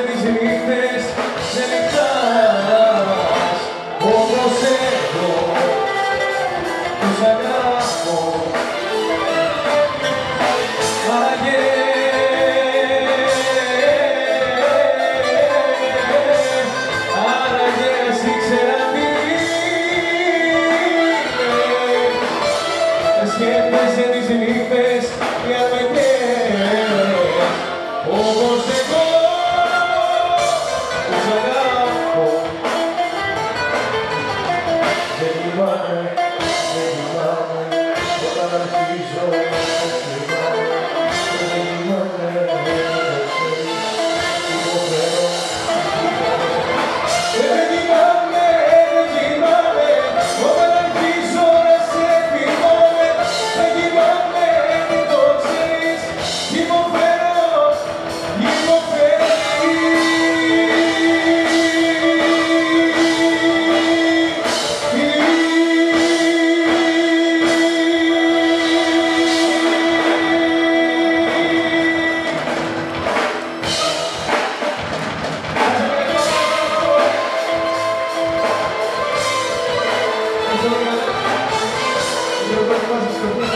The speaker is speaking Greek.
τις νύχτες σε νυχτάς όπως εγώ τους αγράφω. Άραγε ας ήξερα τι είναι. Σκέφτεσαι τις νύχτες για με καίς όπως εγώ τους αγάπω. Δεν κοιμάμαι, όταν αρχίζω να κοιμάμαι. Δεν κοιμάμαι, υποφέρω. Δεν κοιμάμαι, όταν αρχίζω να σε θυμάμαι. Δεν κοιμάμαι, το ξέρεις, υποφέρω. Gracias.